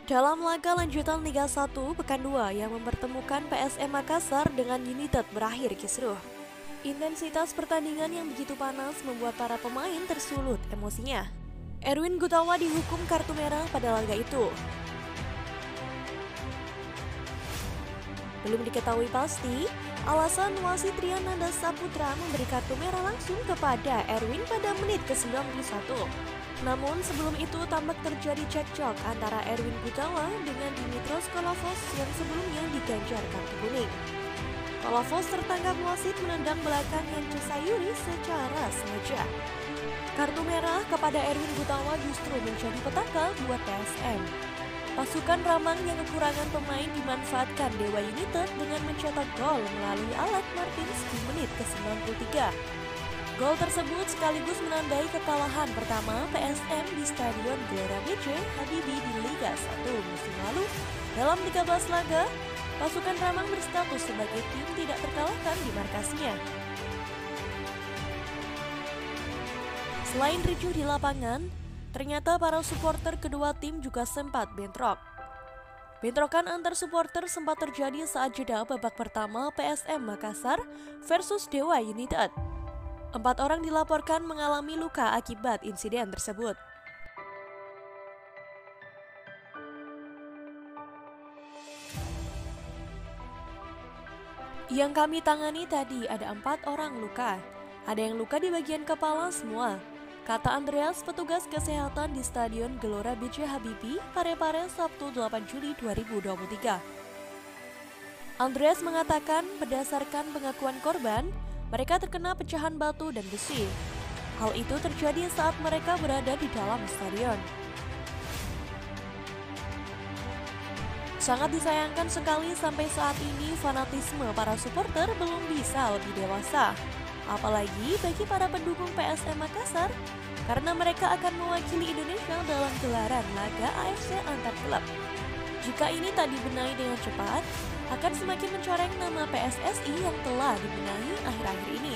Dalam laga lanjutan Liga 1 Pekan 2 yang mempertemukan PSM Makassar dengan United berakhir kisruh. Intensitas pertandingan yang begitu panas membuat para pemain tersulut emosinya. Erwin Gutawa dihukum kartu merah pada laga itu. Belum diketahui pasti alasan wasit Triananda Saputra memberi kartu merah langsung kepada Erwin pada menit ke-91. Namun sebelum itu tampak terjadi cekcok antara Erwin Gutawa dengan Dimitros Kolavos yang sebelumnya diganjar kartu kuning. Kolavos tertangkap wasit menendang belakang Yance Sayuri secara sengaja. Kartu merah kepada Erwin Gutawa justru menjadi petaka buat PSM. Pasukan Ramang yang kekurangan pemain dimanfaatkan Dewa United dengan mencetak gol melalui Alec Martins di menit ke-93. Gol tersebut sekaligus menandai kekalahan pertama PSM di Stadion Gelora BJ Habibie di Liga 1 musim lalu. Dalam 13 laga, pasukan Ramang berstatus sebagai tim tidak terkalahkan di markasnya. Selain ricuh di lapangan, ternyata para supporter kedua tim juga sempat bentrok. Bentrokan antar supporter sempat terjadi saat jeda babak pertama PSM Makassar versus Dewa United. 4 orang dilaporkan mengalami luka akibat insiden tersebut. Yang kami tangani tadi ada 4 orang luka. Ada yang luka di bagian kepala semua, kata Andreas, petugas kesehatan di Stadion Gelora BJ Habibie, Parepare, Sabtu 8 Juli 2023. Andreas mengatakan berdasarkan pengakuan korban, mereka terkena pecahan batu dan besi. Hal itu terjadi saat mereka berada di dalam stadion. Sangat disayangkan sekali sampai saat ini fanatisme para supporter belum bisa lebih dewasa. Apalagi bagi para pendukung PSM Makassar, karena mereka akan mewakili Indonesia dalam gelaran laga AFC antar klub. Jika ini tak dibenahi dengan cepat, akan semakin mencoreng nama PSSI yang telah dibenahi akhir-akhir ini.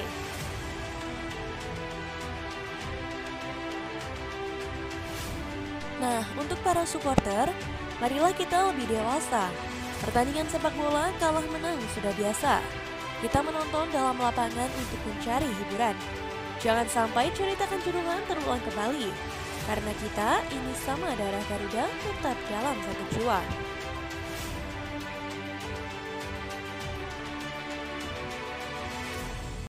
Nah, untuk para supporter, marilah kita lebih dewasa. Pertandingan sepak bola kalah menang sudah biasa. Kita menonton dalam lapangan untuk mencari hiburan. Jangan sampai cerita kejuruhan terulang kembali. Karena kita ini sama darah Garuda tetap dalam satu jiwa.